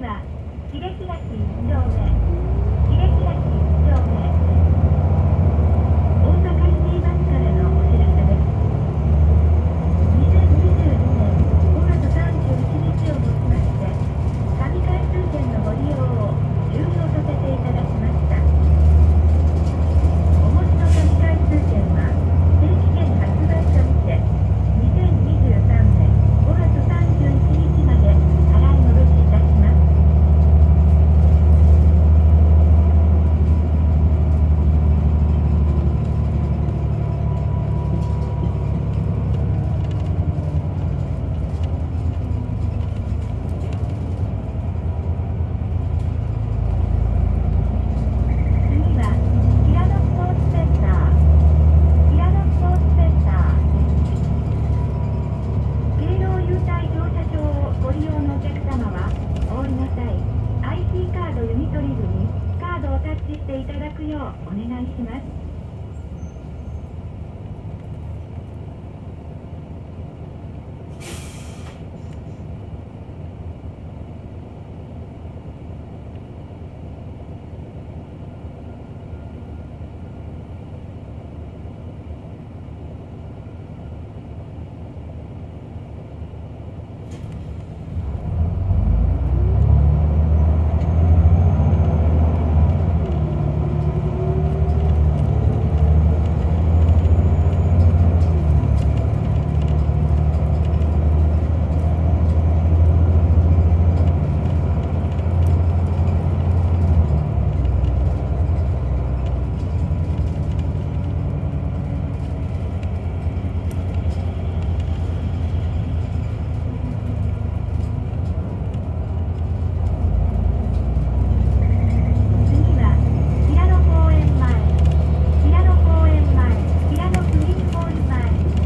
はキレキラシ1丁目、キレキラシ1丁目、大阪シティバスからのお知らせです。2022年5月31日をもちまして神回数券のご利用を終了させていただきました。お持ちの神回数券は定期券発売初日2023年5月31日まで払い戻しいたします。次は平野スポーツセンター、平野スポーツセンター、京葉優待乗車場をご利用のお客様はお降りの際 IC カード読み取り部にカードをタッチしていただくようお願いします。次は平野公園前、平野公園前、平野クリーンホール前。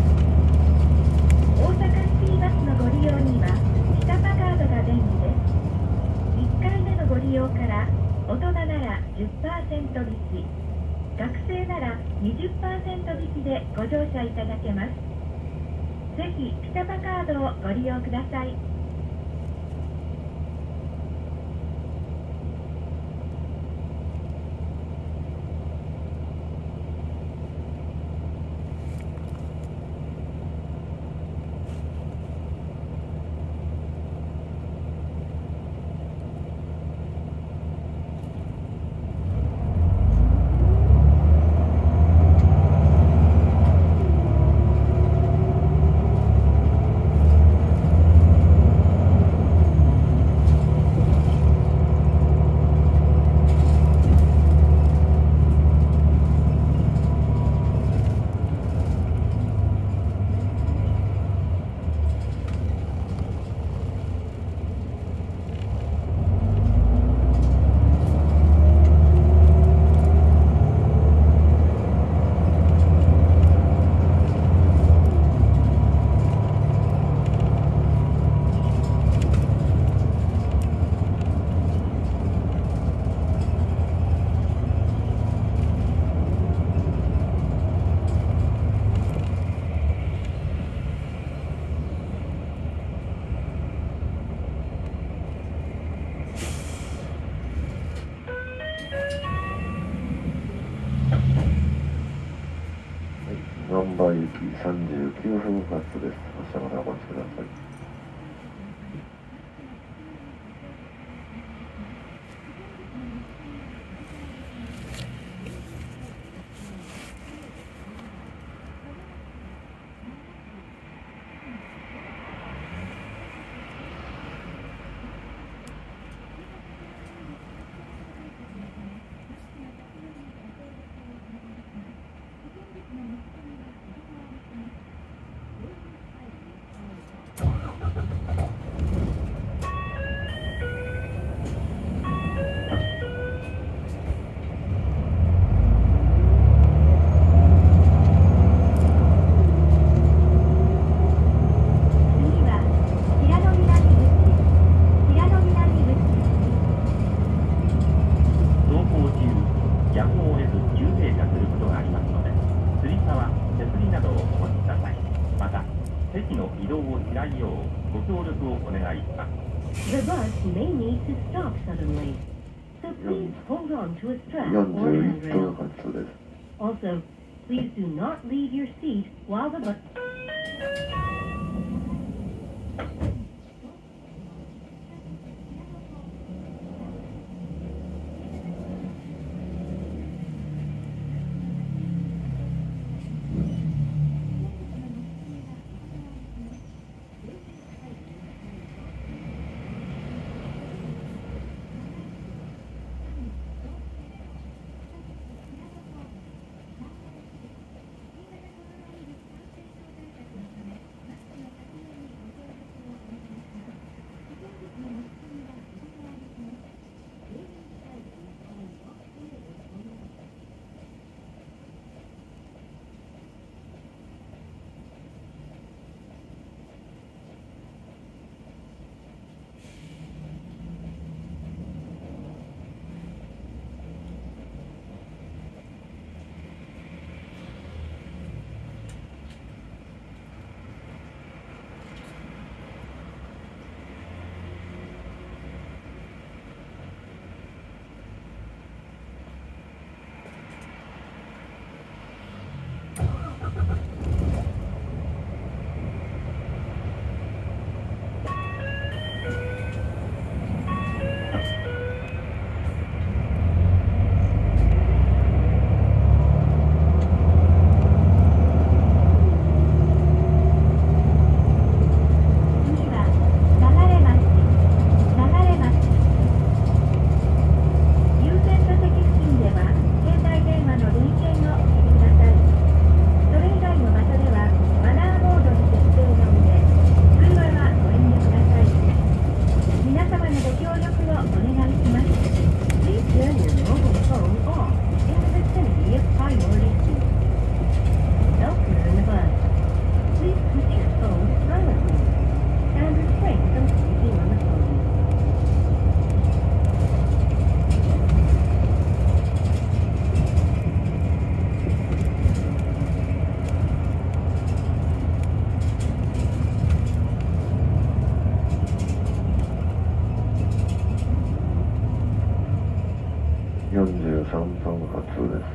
大阪シティバスのご利用にはキタパカードが便利です。1回目のご利用から大人なら 10% 引き、学生なら 20% 引きでご乗車いただけます。ぜひキタパカードをご利用ください。 難波行き39分発です。発車までお待ちください。 い。 The bus may need to stop suddenly, so please hold on to a strap or 41分 handrail. 発です。 Also, please do not leave your seat while the bus... 43分発です。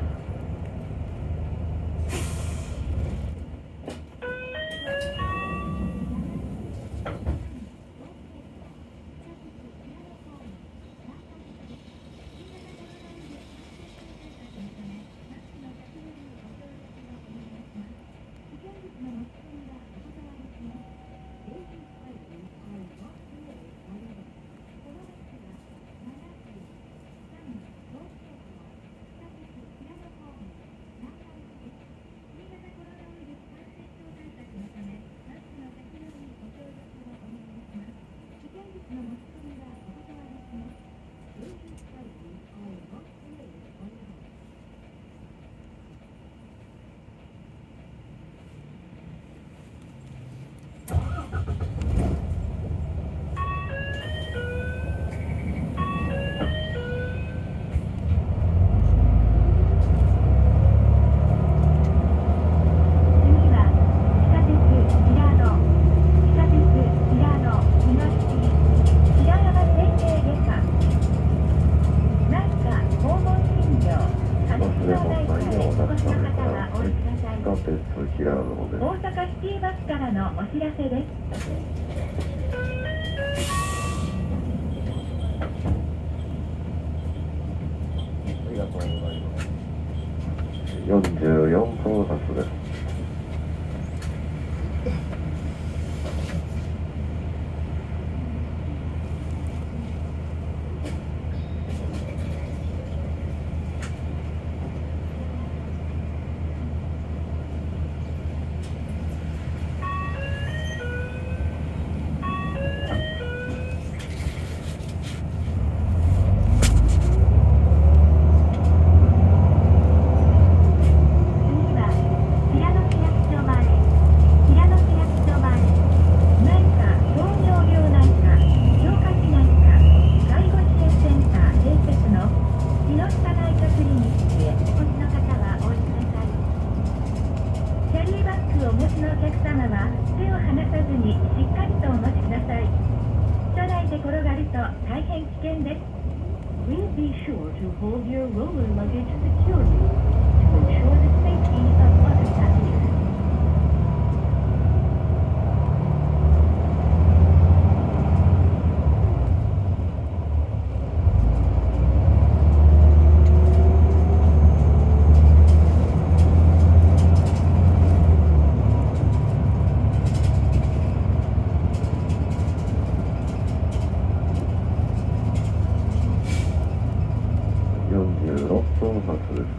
大阪シティバスからのお知らせです。 ありがとうございます。44分発です。 次は大変危険です。 Please be sure to hold your roller luggage securely to ensure the safety of other passengers. 46分発です。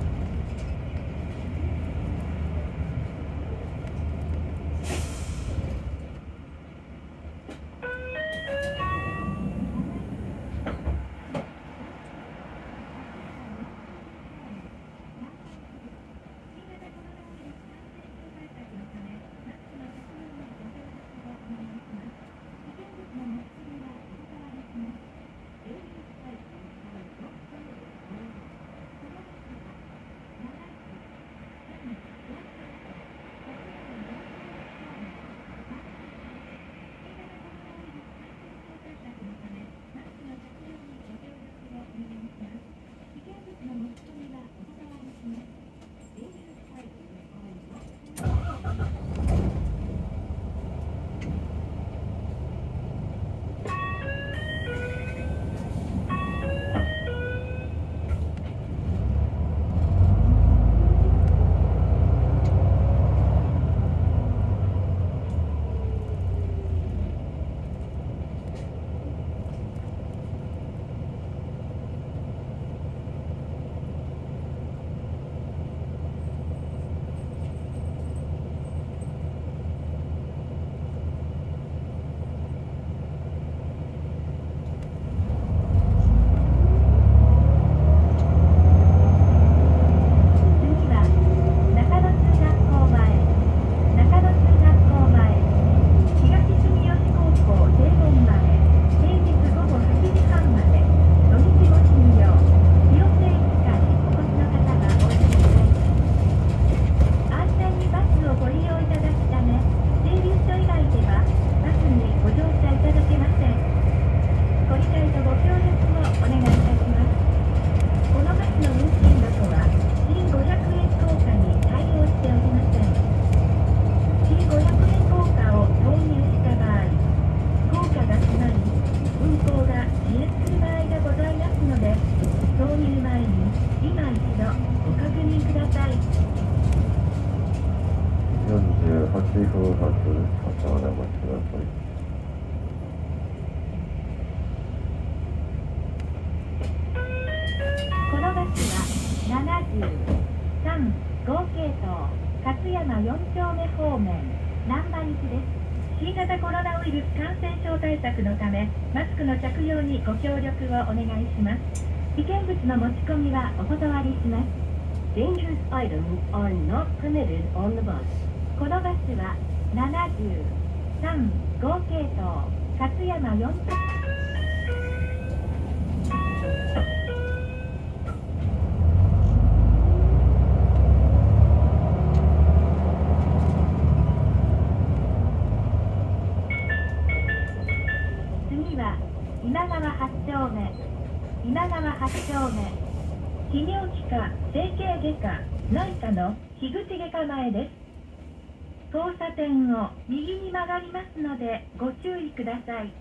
新型コロナウイルス感染症対策のため、マスクの着用にご協力をお願いします。危険物の持ち込みはお断りします。 Dangerous items are not permitted on the bus. このバスは73号系統勝山4今川8丁目泌尿器科整形外科内科の樋口外科前です。交差点を右に曲がりますのでご注意ください。